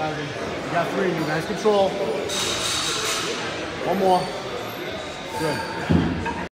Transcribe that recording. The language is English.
exercising. You got 3. You nice control. One more. Good.